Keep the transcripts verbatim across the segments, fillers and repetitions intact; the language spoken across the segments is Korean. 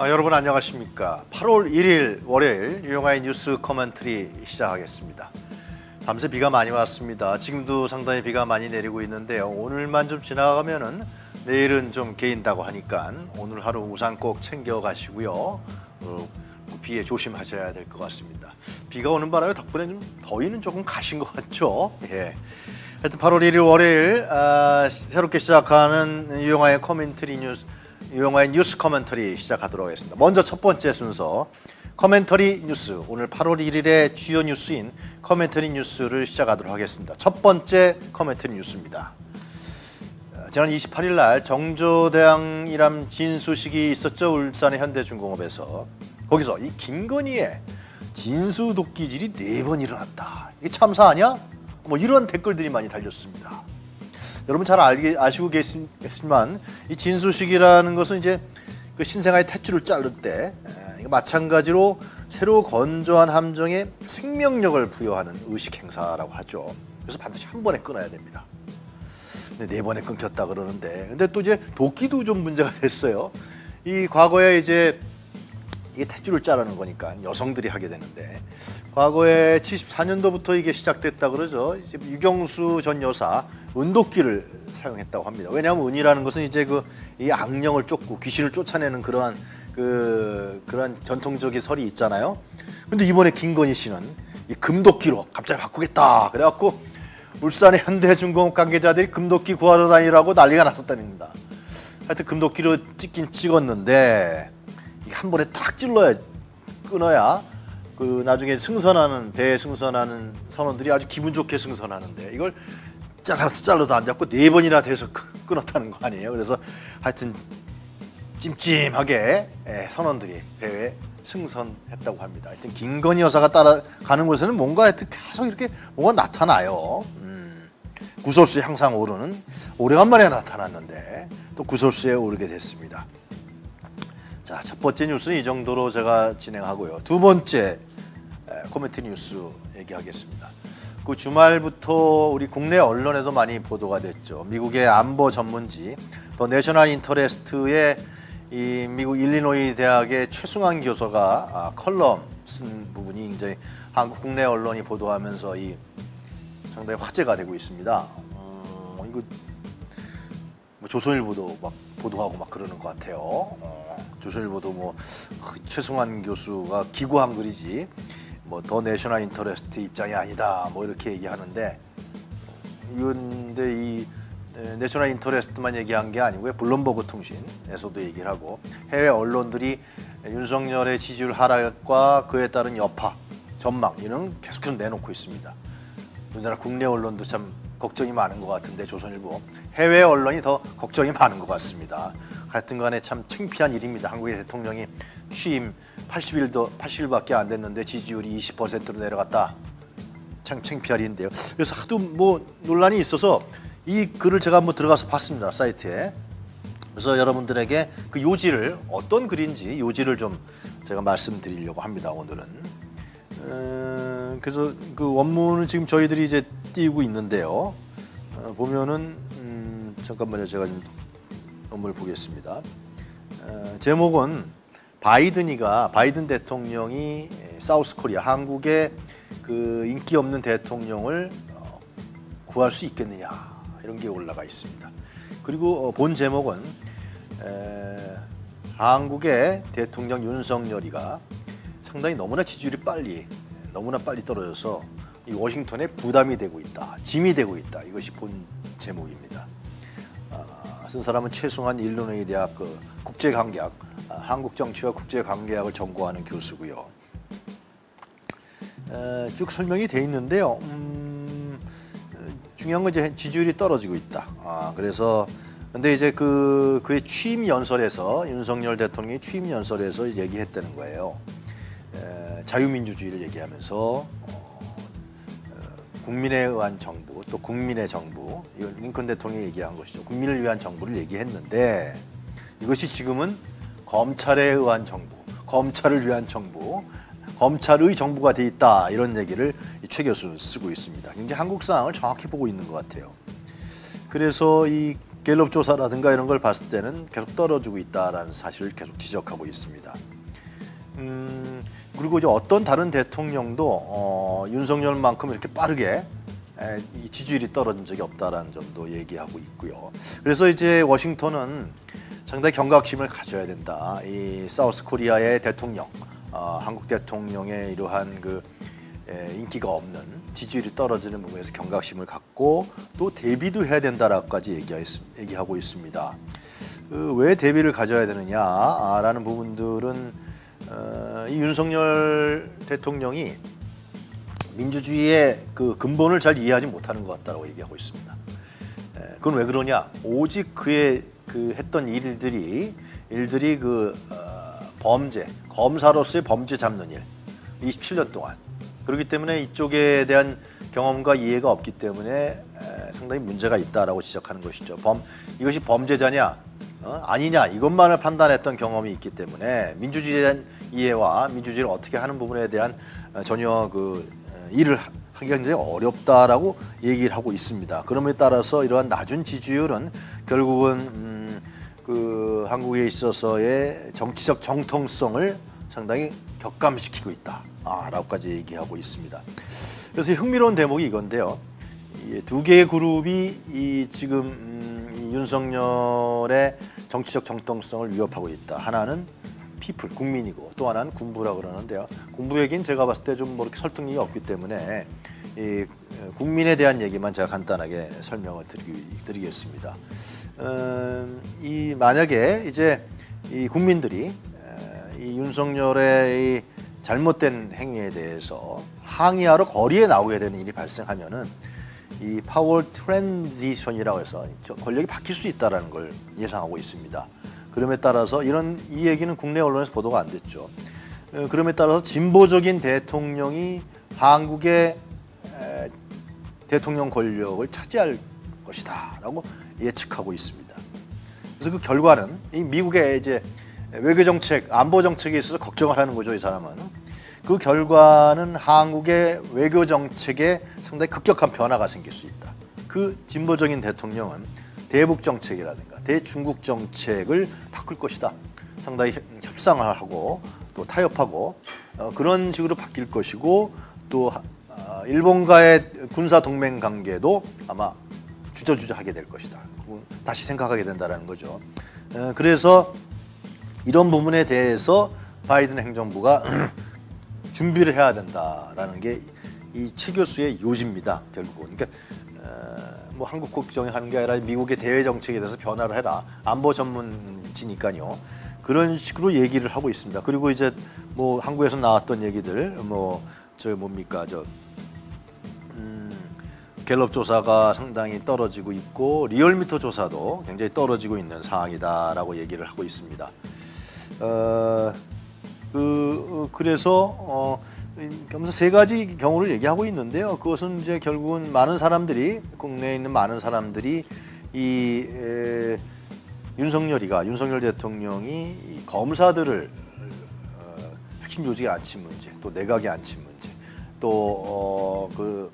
아, 여러분 안녕하십니까. 팔월 일일 월요일 유영하의 뉴스 커멘터리 시작하겠습니다. 밤새 비가 많이 왔습니다. 지금도 상당히 비가 많이 내리고 있는데요. 오늘만 좀 지나가면은 내일은 좀 개인다고 하니까 오늘 하루 우산 꼭 챙겨 가시고요. 어, 비에 조심하셔야 될 것 같습니다. 비가 오는 바람에 덕분에 좀 더위는 조금 가신 것 같죠. 예. 하여튼 팔월 일일 월요일 아, 새롭게 시작하는 유영하의 커멘터리 뉴스 유영하의 뉴스 커멘터리 시작하도록 하겠습니다. 먼저 첫 번째 순서 커멘터리 뉴스, 오늘 팔월 일일의 주요 뉴스인 커멘터리 뉴스를 시작하도록 하겠습니다. 첫 번째 커멘터리 뉴스입니다. 지난 이십팔일 날 정조대왕이람 진수식이 있었죠. 울산의 현대중공업에서. 거기서 이 김건희의 진수 도끼질이 네 번 일어났다. 이게 참사 아니야? 뭐 이런 댓글들이 많이 달렸습니다. 여러분 잘 알기, 아시고 계시겠지만 이 진수식이라는 것은 이제 그 신생아의 탯줄을 자를 때 에, 마찬가지로 새로 건조한 함정에 생명력을 부여하는 의식 행사라고 하죠. 그래서 반드시 한 번에 끊어야 됩니다. 근데 네 번에 끊겼다 그러는데, 근데 또 이제 도끼도 좀 문제가 됐어요. 이 과거에 이제 이게 탯줄을 자르는 거니까 여성들이 하게 되는데, 과거에 칠십사년도부터 이게 시작됐다 그러죠. 이제 유경수 전 여사 은도끼를 사용했다고 합니다. 왜냐하면 은이라는 것은 이제 그 이 악령을 쫓고 귀신을 쫓아내는 그러한 그 그런 전통적인 설이 있잖아요. 근데 이번에 김건희 씨는 이 금도끼로 갑자기 바꾸겠다 그래갖고 울산의 현대중공업 관계자들이 금도끼 구하러 다니라고 난리가 났었답니다. 하여튼 금도끼로 찍긴 찍었는데 한 번에 딱 찔러야, 끊어야 그 나중에 승선하는, 배에 승선하는 선원들이 아주 기분 좋게 승선하는데, 이걸 잘라도 잘라도 안 잡고 네 번이나 돼서 끊었다는 거 아니에요. 그래서 하여튼 찜찜하게 선원들이 배에 승선했다고 합니다. 하여튼 김건희 여사가 따라가는 곳에는 뭔가 하여튼 계속 이렇게 뭐가 나타나요. 음, 구설수에 항상 오르는, 오래간만에 나타났는데 또 구설수에 오르게 됐습니다. 자, 첫 번째 뉴스는 이 정도로 제가 진행하고요. 두 번째 코멘트 뉴스 얘기하겠습니다. 그 주말부터 우리 국내 언론에도 많이 보도가 됐죠. 미국의 안보 전문지 더 내셔널 인터레스트의 이 미국 일리노이 대학의 최승환 교수가 아, 컬럼 쓴 부분이 굉장히 한국 국내 언론이 보도하면서 이 상당히 화제가 되고 있습니다. 어, 이거 뭐 조선일보도 막 보도하고 막 그러는 것 같아요. 어, 조선일보도 뭐 최승환 교수가 기고한 글이지 뭐 더 내셔널 인터레스트 입장이 아니다 뭐 이렇게 얘기하는데, 그런데 이 내셔널 인터레스트만 얘기한 게 아니고요. 블룸버그 통신에서도 얘기를 하고 해외 언론들이 윤석열의 지지율 하락과 그에 따른 여파, 전망 이는 계속해서 내놓고 있습니다. 우리나라 국내 언론도 참 걱정이 많은 것 같은데 조선일보, 해외 언론이 더 걱정이 많은 것 같습니다. 하여튼 간에 참 창피한 일입니다. 한국의 대통령이 취임 팔십일도 팔십일밖에 안 됐는데 지지율이 이십 퍼센트로 내려갔다. 참 창피한 일인데요. 그래서 하도 뭐 논란이 있어서 이 글을 제가 한번 들어가서 봤습니다. 사이트에. 그래서 여러분들에게 그 요지를, 어떤 글인지 요지를 좀 제가 말씀드리려고 합니다. 오늘은. 어, 그래서 그 원문을 지금 저희들이 이제 띄우고 있는데요. 어, 보면은 음, 잠깐만요. 제가 좀 원문을 보겠습니다. 어, 제목은 바이든이가 바이든 대통령이 사우스 코리아, 한국의 그 인기 없는 대통령을 어, 구할 수 있겠느냐, 이런 게 올라가 있습니다. 그리고 어, 본 제목은 에, 한국의 대통령 윤석열이가 상당히 너무나 지지율이 빨리 너무나 빨리 떨어져서 이 워싱턴에 부담이 되고 있다, 짐이 되고 있다. 이것이 본 제목입니다. 아, 쓴 사람은 최승환 일리노이 대학 그 국제관계학, 아, 한국 정치와 국제관계학을 전공하는 교수고요. 에, 쭉 설명이 돼 있는데요. 음, 중요한 건 이제 지지율이 떨어지고 있다. 아, 그래서 근데 이제 그 그의 취임 연설에서, 윤석열 대통령이 취임 연설에서 얘기했다는 거예요. 에, 자유민주주의를 얘기하면서 어, 어, 국민에 의한 정부, 또 국민의 정부, 이건 링컨 대통령이 얘기한 것이죠. 국민을 위한 정부를 얘기했는데, 이것이 지금은 검찰에 의한 정부, 검찰을 위한 정부, 검찰의 정부가 돼 있다, 이런 얘기를 최 교수는 쓰고 있습니다. 굉장히 한국 상황을 정확히 보고 있는 것 같아요. 그래서 이 갤럽 조사라든가 이런 걸 봤을 때는 계속 떨어지고 있다라는 사실을 계속 지적하고 있습니다. 음, 그리고 이제 어떤 다른 대통령도 어, 윤석열만큼 이렇게 빠르게 에, 이 지지율이 떨어진 적이 없다라는 점도 얘기하고 있고요. 그래서 이제 워싱턴은 상당히 경각심을 가져야 된다. 이 사우스 코리아의 대통령, 어, 한국 대통령의 이러한 그 에, 인기가 없는 지지율이 떨어지는 부분에서 경각심을 갖고 또 대비도 해야 된다라고까지 얘기하고 있습니다. 그 왜 대비를 가져야 되느냐라는 부분들은 어, 이 윤석열 대통령이 민주주의의 그 근본을 잘 이해하지 못하는 것 같다고 얘기하고 있습니다. 에, 그건 왜 그러냐? 오직 그의 그 했던 일들이 일들이 그 어, 범죄, 검사로서의 범죄 잡는 일, 이십칠 년 동안. 그렇기 때문에 이쪽에 대한 경험과 이해가 없기 때문에 에, 상당히 문제가 있다라고 지적하는 것이죠. 범 이것이 범죄자냐 어? 아니냐 이것만을 판단했던 경험이 있기 때문에 민주주의에 대한 이해와 민주주의를 어떻게 하는 부분에 대한 어, 전혀 그 어, 일을 하기가 굉장히 어렵다라고 얘기를 하고 있습니다. 그럼에 따라서 이러한 낮은 지지율은 결국은 음, 그 한국에 있어서의 정치적 정통성을 상당히 격감시키고 있다. 아, 라고까지 얘기하고 있습니다. 그래서 흥미로운 대목이 이건데요. 이 두 개의 그룹이 이 지금 음, 이 윤석열의 정치적 정통성을 위협하고 있다. 하나는 피플, 국민이고 또 하나는 군부라고 그러는데요. 군부 얘기는 제가 봤을 때 좀 뭐 이렇게 설득력이 없기 때문에 이 국민에 대한 얘기만 제가 간단하게 설명을 드리, 드리겠습니다. 음, 이 만약에 이제 이 국민들이 이 윤석열의 이 잘못된 행위에 대해서 항의하러 거리에 나오게 되는 일이 발생하면은 이 파워 트랜지션이라고 해서 권력이 바뀔 수 있다는 걸 예상하고 있습니다. 그럼에 따라서 이런 이 얘기는 국내 언론에서 보도가 안 됐죠. 그럼에 따라서 진보적인 대통령이 한국의 대통령 권력을 차지할 것이다라고 예측하고 있습니다. 그래서 그 결과는 이 미국의 이제 외교 정책, 안보 정책에 있어서 걱정을 하는 거죠, 이 사람은. 그 결과는 한국의 외교 정책에 상당히 급격한 변화가 생길 수 있다. 그 진보적인 대통령은 대북 정책이라든가 대중국 정책을 바꿀 것이다. 상당히 협상을 하고 또 타협하고 어, 그런 식으로 바뀔 것이고 또 어, 일본과의 군사 동맹 관계도 아마 주저주저하게 될 것이다. 다시 생각하게 된다는 거죠. 어, 그래서 이런 부분에 대해서 바이든 행정부가 준비를 해야 된다라는 게 이 최 교수의 요지입니다. 결국은 그러니까 어, 뭐 한국 국정에 하는 게 아니라 미국의 대외 정책에 대해서 변화를 해라. 안보 전문지니까요. 그런 식으로 얘기를 하고 있습니다. 그리고 이제 뭐 한국에서 나왔던 얘기들 뭐 저 뭡니까 저 음, 갤럽 조사가 상당히 떨어지고 있고 리얼미터 조사도 굉장히 떨어지고 있는 상황이다라고 얘기를 하고 있습니다. 어, 그 그래서 어, 그러면서 세 가지 경우를 얘기하고 있는데요. 그것은 이제 결국은 많은 사람들이 국내에 있는 많은 사람들이 이 에, 윤석열이가 윤석열 대통령이 이 검사들을 어, 핵심 조직에 앉힌 문제, 또 내각에 앉힌 문제, 또 그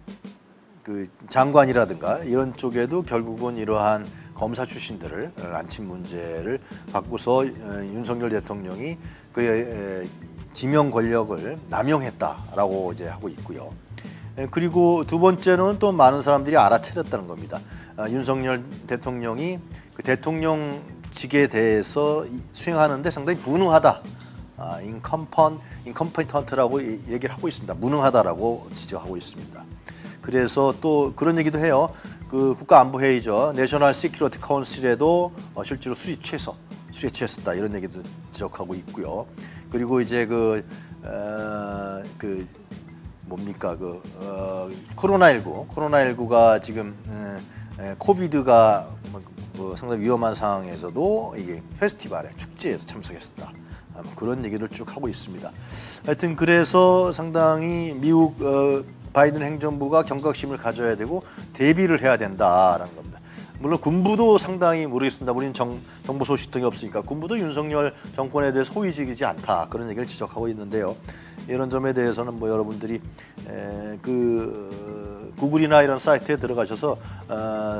그 장관이라든가 이런 쪽에도 결국은 이러한 검사 출신들을 앉힌 문제를 갖고서 윤석열 대통령이 그의 지명 권력을 남용했다라고 이제 하고 있고요. 그리고 두 번째로는 또 많은 사람들이 알아차렸다는 겁니다. 윤석열 대통령이 그 대통령직에 대해서 수행하는데 상당히 무능하다. 아, 인컴펀, 인컴피턴트라고 얘기를 하고 있습니다. 무능하다라고 지적하고 있습니다. 그래서 또 그런 얘기도 해요. 그 국가안보회의죠. 내셔널 시큐리티 카운실에도 어, 실제로 수리 취해서 수리에 취했었다 이런 얘기도 지적하고 있고요. 그리고 이제 그, 어, 그 뭡니까 그 어, 코로나십구 코로나십구가 지금 에, 에, 코비드가 뭐, 뭐 상당히 위험한 상황에서도 이게 페스티벌에 축제에도 참석했었다. 아, 뭐 그런 얘기를 쭉 하고 있습니다. 하여튼 그래서 상당히 미국 어, 바이든 행정부가 경각심을 가져야 되고 대비를 해야 된다라는 겁니다. 물론 군부도 상당히 모르겠습니다. 우리는 정, 정보 소식통이 없으니까 군부도 윤석열 정권에 대해서 호의적이지 않다 그런 얘기를 지적하고 있는데요. 이런 점에 대해서는 뭐 여러분들이 에, 그 구글이나 이런 사이트에 들어가셔서 어,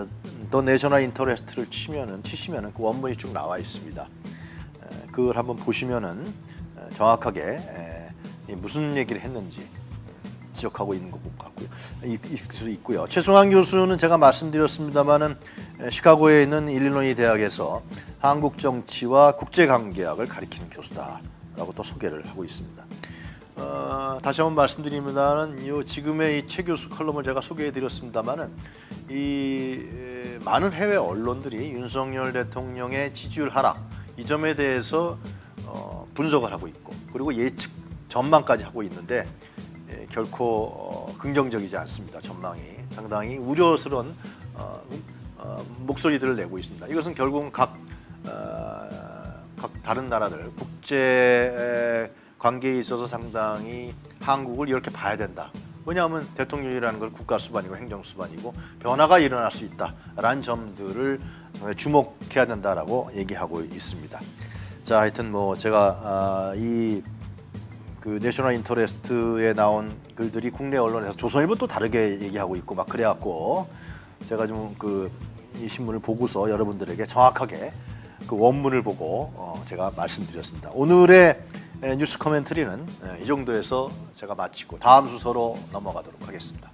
더 내셔널 인터레스트를 치면은 치시면은 그 원문이 쭉 나와 있습니다. 에, 그걸 한번 보시면은 에, 정확하게 에, 무슨 얘기를 했는지 지적하고 있는 것 같고요. 있을 수 있고요. 최승환 교수는 제가 말씀드렸습니다만은 시카고에 있는 일리노이 대학에서 한국 정치와 국제 관계학을 가리키는 교수다라고 또 소개를 하고 있습니다. 어, 다시 한번 말씀드립니다는 이 지금의 이 최 교수 컬럼을 제가 소개해드렸습니다만은 이 에, 많은 해외 언론들이 윤석열 대통령의 지지율 하락 이 점에 대해서 어, 분석을 하고 있고 그리고 예측 전망까지 하고 있는데 에, 결코 어, 긍정적이지 않습니다. 전망이 상당히 우려스러운 어, 어, 목소리들을 내고 있습니다. 이것은 결국은 각, 어, 각 다른 나라들 국제 관계에 있어서 상당히 한국을 이렇게 봐야 된다. 왜냐하면 대통령이라는 건 국가 수반이고 행정 수반이고 변화가 일어날 수 있다라는 점들을 주목해야 된다라고 얘기하고 있습니다. 자, 하여튼 뭐 제가 아, 이 그 내셔널 인터레스트에 나온 글들이 국내 언론에서 조선일보 또 다르게 얘기하고 있고 막 그래갖고 제가 좀 그 이 신문을 보고서 여러분들에게 정확하게 그 원문을 보고 어, 제가 말씀드렸습니다. 오늘의 뉴스 코멘터리는 이 정도에서 제가 마치고 다음 순서로 넘어가도록 하겠습니다.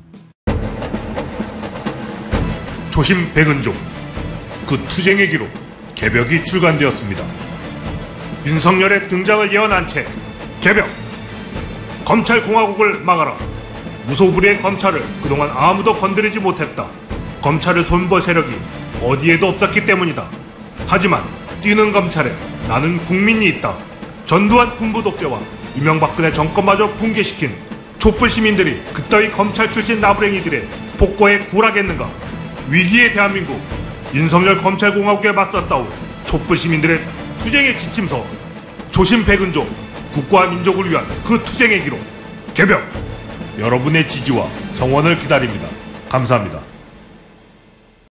조심 백은종, 그 투쟁의 기록 개벽이 출간되었습니다. 윤석열의 등장을 예언한 채 개벽! 검찰공화국을 막아라. 무소불위의 검찰을 그동안 아무도 건드리지 못했다. 검찰을 손볼 세력이 어디에도 없었기 때문이다. 하지만 뛰는 검찰에 나는 국민이 있다. 전두환 군부 독재와 이명박근혜 정권마저 붕괴시킨 촛불 시민들이 그따위 검찰 출신 나부랭이들의 복고에 굴하겠는가? 위기의 대한민국, 윤석열 검찰공화국에 맞서 싸울 촛불 시민들의 투쟁의 지침서, 조심 백은종, 국가와 민족을 위한 그 투쟁의 기록 개벽! 여러분의 지지와 성원을 기다립니다. 감사합니다.